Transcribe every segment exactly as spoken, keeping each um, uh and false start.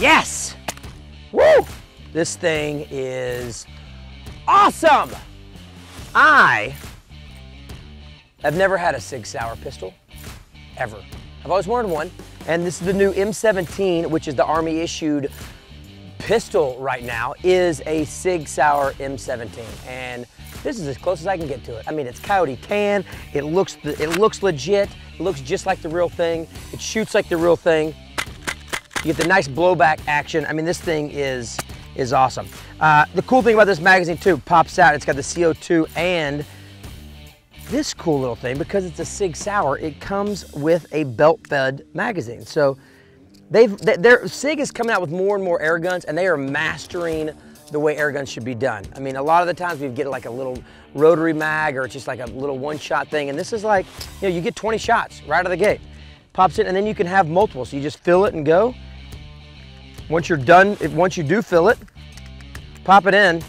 Yes! Woo! This thing is awesome! I have never had a Sig Sauer pistol, ever. I've always wanted one, and this is the new M seventeen, which is the Army issued pistol right now, is a Sig Sauer M seventeen, and this is as close as I can get to it. I mean, it's coyote tan, it looks, it looks legit, it looks just like the real thing, it shoots like the real thing. You get the nice blowback action. I mean, this thing is, is awesome. Uh, the cool thing about this magazine too, pops out, it's got the C O two and this cool little thing, because it's a Sig Sauer, it comes with a belt-fed magazine. So they've, they're, Sig is coming out with more and more air guns, and they are mastering the way air guns should be done. I mean, a lot of the times we get like a little rotary mag, or it's just like a little one-shot thing, and this is like, you know, you get twenty shots right out of the gate. Pops in, and then you can have multiple, so you just fill it and go. Once you're done, if, once you do fill it, pop it in,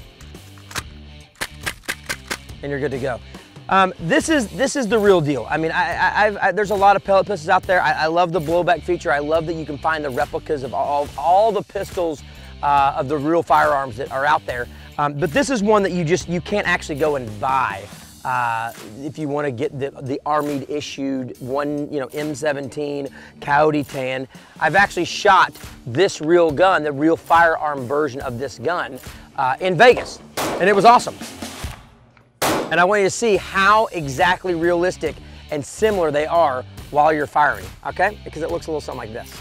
and you're good to go. Um, this is this is the real deal. I mean, I, I, I've, I, there's a lot of pellet pistols out there. I, I love the blowback feature. I love that you can find the replicas of all, all the pistols uh, of the real firearms that are out there. Um, but this is one that you just you can't actually go and buy uh, if you want to get the the Army issued one, you know, M seventeen Coyote Tan. I've actually shot this real gun, the real firearm version of this gun, uh, in Vegas, and it was awesome. And I want you to see how exactly realistic and similar they are while you're firing, okay? Because it looks a little something like this.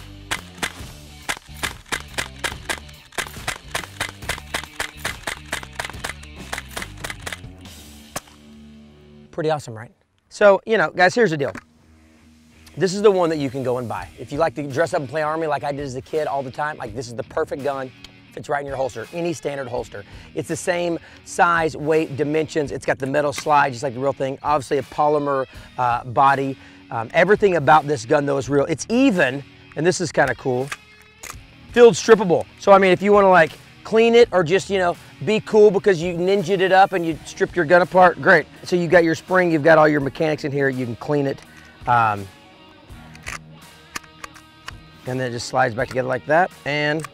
Pretty awesome, right? So, you know, guys, here's the deal. This is the one that you can go and buy. If you like to dress up and play Army like I did as a kid all the time, like this is the perfect gun. Fits right in your holster, any standard holster. It's the same size, weight, dimensions. It's got the metal slide, just like the real thing. Obviously a polymer uh, body. Um, everything about this gun though is real. It's even, and this is kind of cool, field strippable. So I mean, if you want to like clean it or just, you know, be cool because you ninja'd it up and you stripped your gun apart, great. So you got your spring, you've got all your mechanics in here, you can clean it. Um, and then it just slides back together like that, and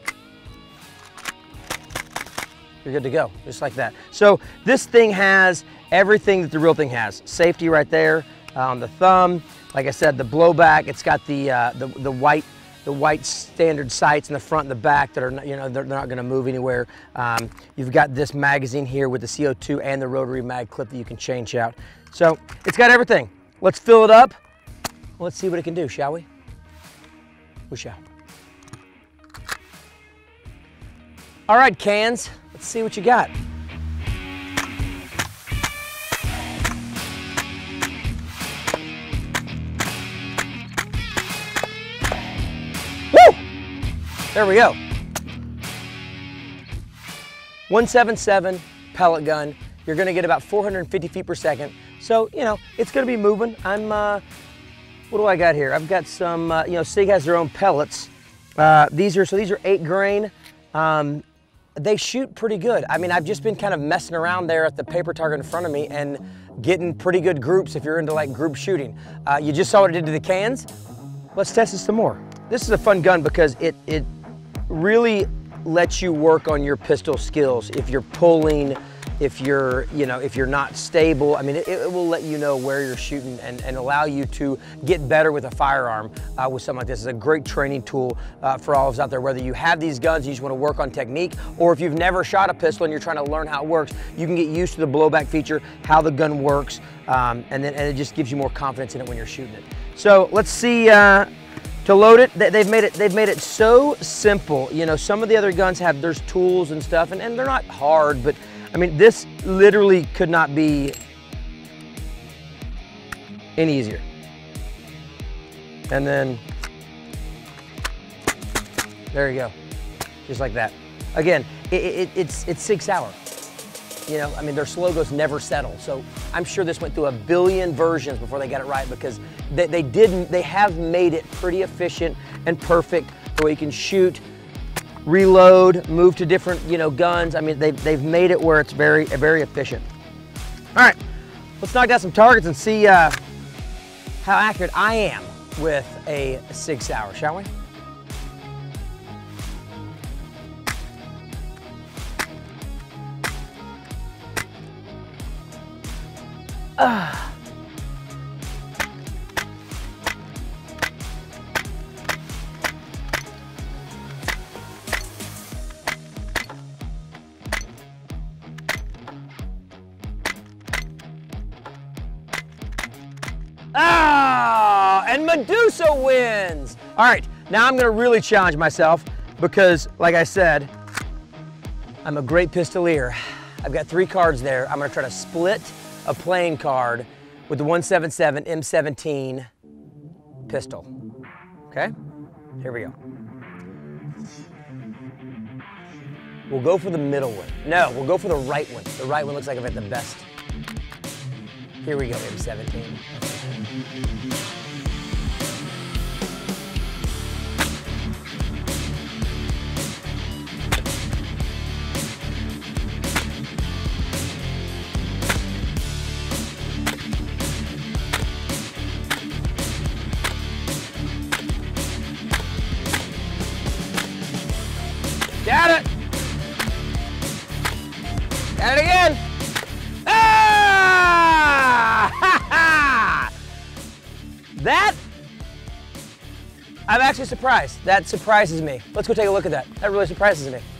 you're good to go, just like that. So this thing has everything that the real thing has. Safety right there on the thumb. Like I said, the blowback. It's got the uh, the, the white the white standard sights in the front and the back that are not, you know, they're, they're not going to move anywhere. Um, you've got this magazine here with the C O two and the rotary mag clip that you can change out. So it's got everything. Let's fill it up. Let's see what it can do, shall we? We shall. All right, cans. Let's see what you got. Woo! There we go. one seventy-seven pellet gun. You're gonna get about four hundred fifty feet per second. So, you know, it's gonna be moving. I'm, uh, what do I got here? I've got some, uh, you know, Sig has their own pellets. Uh, these are, so these are eight grain. Um, They shoot pretty good. I mean, I've just been kind of messing around there at the paper target in front of me and getting pretty good groups if you're into like group shooting. Uh, you just saw what it did to the cans. Let's test it some more. This is a fun gun because it, it really lets you work on your pistol skills. If you're pulling, if you're, you know, if you're not stable, I mean, it, it will let you know where you're shooting and, and allow you to get better with a firearm uh, with something like this. It's a great training tool uh, for all of us out there, whether you have these guns, you just want to work on technique, or if you've never shot a pistol and you're trying to learn how it works, you can get used to the blowback feature, how the gun works, um, and then and it just gives you more confidence in it when you're shooting it. So let's see, uh, to load it, they've made it, they've made it so simple. You know, some of the other guns have, there's tools and stuff, and, and they're not hard, but I mean, this literally could not be any easier. And then, there you go, just like that. Again, it, it, it's, it's Sig Sauer. You know, I mean, their slogos never settle. So I'm sure this went through a billion versions before they got it right, because they, they did, they have made it pretty efficient and perfect the way you can shoot, reload, move to different, you know, guns. I mean, they've, they've made it where it's very, very efficient. All right, let's knock down some targets and see uh, how accurate I am with a Sig Sauer, shall we? Ah. Ah, and Medusa wins. All right, now I'm gonna really challenge myself because, like I said, I'm a great pistolier. I've got three cards there. I'm gonna try to split a playing card with the one seventy-seven M seventeen pistol. Okay, here we go. We'll go for the middle one. No, we'll go for the right one. The right one looks like I've got the best. Here we go, M seventeen. Got it! Got it again! Ah! Ha ha! That, I'm actually surprised. That surprises me. Let's go take a look at that. That really surprises me.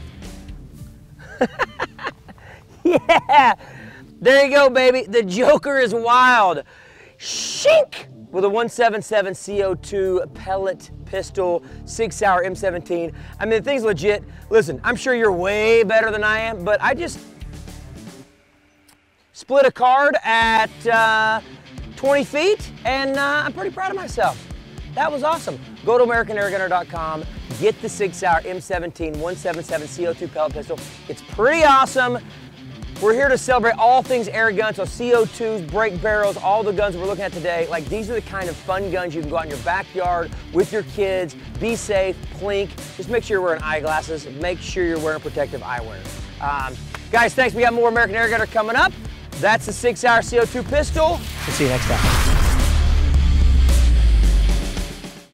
Yeah! There you go, baby. The Joker is wild. Shink! With a one seventy-seven C O two pellet pistol, Sig Sauer M seventeen. I mean, the thing's legit. Listen, I'm sure you're way better than I am, but I just split a card at uh, twenty feet, and uh, I'm pretty proud of myself. That was awesome. Go to American Air Gunner dot com, get the Sig Sauer M seventeen one seventy-seven C O two pellet pistol. It's pretty awesome. We're here to celebrate all things air guns, so C O twos, break barrels, all the guns we're looking at today. Like, these are the kind of fun guns you can go out in your backyard with your kids, be safe, plink. Just make sure you're wearing eyeglasses. Make sure you're wearing protective eyewear. Um, guys, thanks. We got more American Air Gunner coming up. That's the Sig Sauer C O two pistol. We'll see you next time.